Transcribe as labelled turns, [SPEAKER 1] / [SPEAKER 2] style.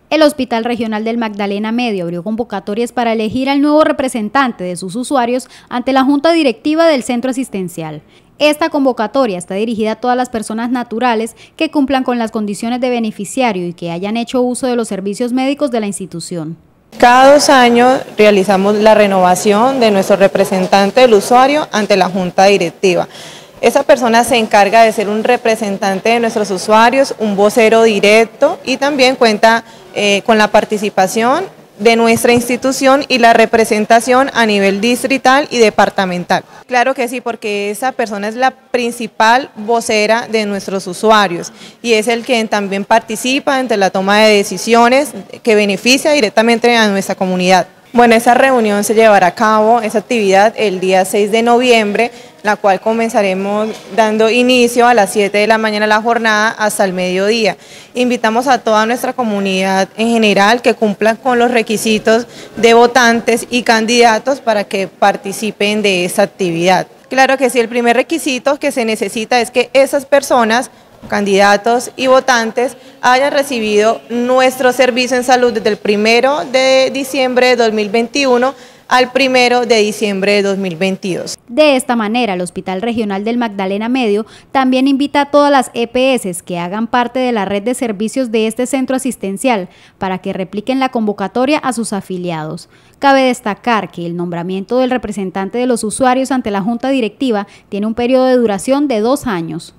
[SPEAKER 1] El Hospital Regional del Magdalena Medio abrió convocatorias para elegir al nuevo representante de sus usuarios ante la Junta Directiva del Centro Asistencial. Esta convocatoria está dirigida a todas las personas naturales que cumplan con las condiciones de beneficiario y que hayan hecho uso de los servicios médicos de la institución.
[SPEAKER 2] Cada 2 años realizamos la renovación de nuestro representante del usuario ante la Junta Directiva. Esa persona se encarga de ser un representante de nuestros usuarios, un vocero directo y también cuenta con la participación de nuestra institución y la representación a nivel distrital y departamental. Claro que sí, porque esa persona es la principal vocera de nuestros usuarios y es el que también participa entre la toma de decisiones que beneficia directamente a nuestra comunidad. Bueno, esa reunión se llevará a cabo, esa actividad, el día 6 de noviembre, la cual comenzaremos dando inicio a las 7 de la mañana la jornada hasta el mediodía. Invitamos a toda nuestra comunidad en general que cumplan con los requisitos de votantes y candidatos para que participen de esta actividad. Claro que sí, el primer requisito que se necesita es que esas personas, candidatos y votantes, hayan recibido nuestro servicio en salud desde el 1 de diciembre de 2021 al 1 de diciembre de 2022.
[SPEAKER 1] De esta manera, el Hospital Regional del Magdalena Medio también invita a todas las EPS que hagan parte de la red de servicios de este centro asistencial para que repliquen la convocatoria a sus afiliados. Cabe destacar que el nombramiento del representante de los usuarios ante la Junta Directiva tiene un periodo de duración de 2 años.